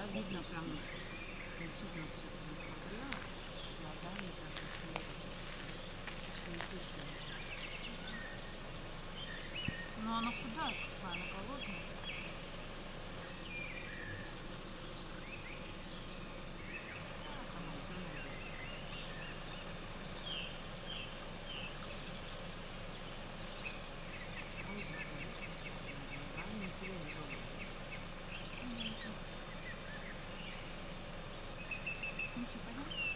видно прям, действительно, вот сейчас она смотрела глазами, прям такие чешуекрушие. Но она худая какая, она голодная. Сейчас она все найдет. Ой, глаза, видишь, какие черные. Главное, ничего не трогай. Ну, что, пойдем?